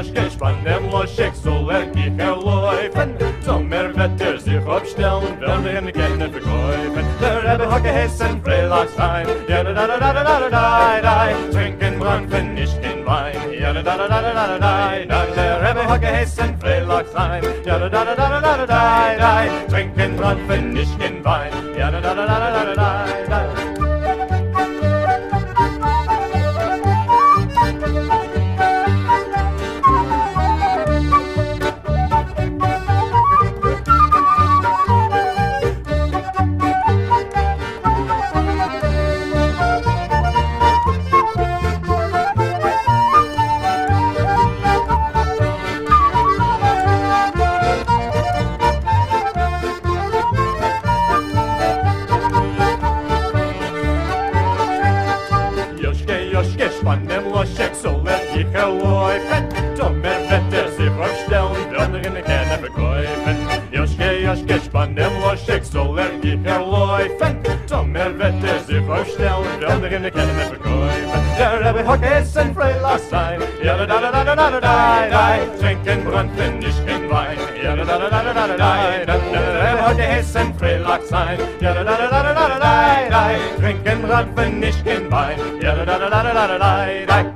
Joshke, spann dem Loschek, soll Gicher laufen. Sommer wird sich aufstellen, will den Kinder verkäufen. Der Rebbe hat gehessen, Freilachsheim, ja da da da da da da da da. Trinken Branfen, nicht in Wein, ja da da da da da da da. Der Rebbe hat gehessen, Freilachsheim, ja da da da da da da da da. Trinken Branfen, nicht in Wein, ja da da da da da da da da. Yoshke, spann dem Loschek, soll Gicher laufen. Sommer wird sich aufstellen, will den Kinder verkäufen. Yoshke, spann dem Loschek, soll Gicher laufen. Sommer wird sich aufstellen, will den Kinder verkäufen. Der Rebbe hat gehessen, Freilachsheim, ja da da da da da da da da. Trinken Branfen, nicht in Wein, ja da da da da da da da da. Der Rebbe hat gehessen, Freilachsheim, ja da da da da da da da da. Trinken Branfen, nicht in Wein, ja da da da da da da da.